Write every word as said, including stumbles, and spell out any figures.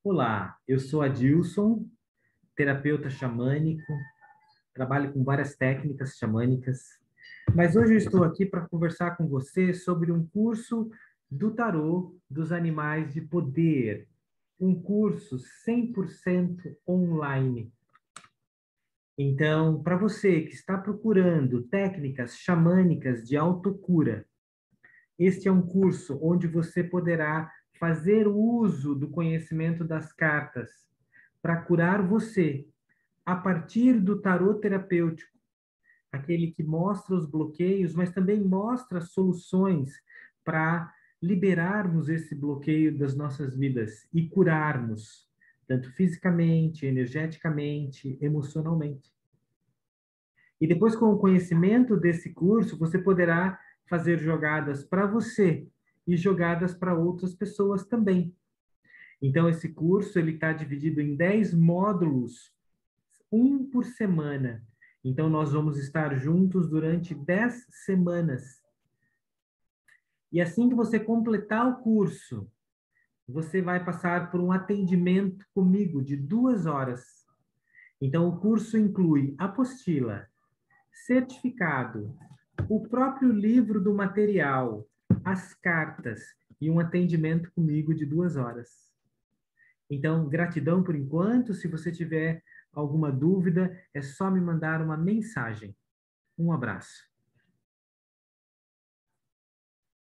Olá, eu sou Adilson, terapeuta xamânico, trabalho com várias técnicas xamânicas, mas hoje eu estou aqui para conversar com você sobre um curso do tarô dos animais de poder, um curso cem por cento online. Então, para você que está procurando técnicas xamânicas de autocura, este é um curso onde você poderá fazer uso do conhecimento das cartas para curar você a partir do tarô terapêutico, aquele que mostra os bloqueios, mas também mostra soluções para liberarmos esse bloqueio das nossas vidas e curarmos, tanto fisicamente, energeticamente, emocionalmente. E depois, com o conhecimento desse curso, você poderá fazer jogadas para você e jogadas para outras pessoas também. Então, esse curso ele está dividido em dez módulos, um por semana. Então, nós vamos estar juntos durante dez semanas. E assim que você completar o curso, você vai passar por um atendimento comigo de duas horas. Então, o curso inclui apostila, certificado, o próprio livro do material, as cartas e um atendimento comigo de duas horas. Então, gratidão por enquanto. Se você tiver alguma dúvida, é só me mandar uma mensagem. Um abraço.